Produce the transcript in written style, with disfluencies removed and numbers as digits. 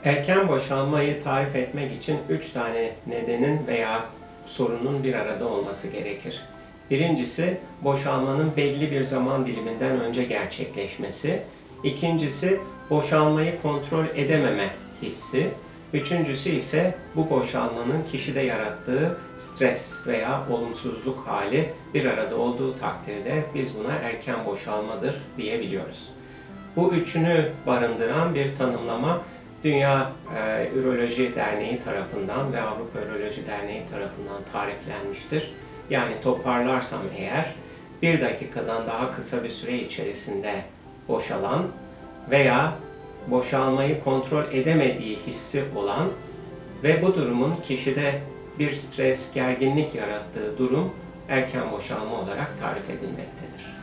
Erken boşalmayı tarif etmek için 3 tane nedenin veya sorunun bir arada olması gerekir. Birincisi, boşalmanın belli bir zaman diliminden önce gerçekleşmesi. İkincisi, boşalmayı kontrol edememe hissi. Üçüncüsü ise bu boşalmanın kişide yarattığı stres veya olumsuzluk hali bir arada olduğu takdirde biz buna erken boşalmadır diyebiliyoruz. Bu üçünü barındıran bir tanımlama Dünya Üroloji Derneği tarafından ve Avrupa Üroloji Derneği tarafından tariflenmiştir. Yani toparlarsam eğer, 1 dakikadan daha kısa bir süre içerisinde boşalan veya boşalmayı kontrol edemediği hissi olan ve bu durumun kişide bir stres, gerginlik yarattığı durum erken boşalma olarak tarif edilmektedir.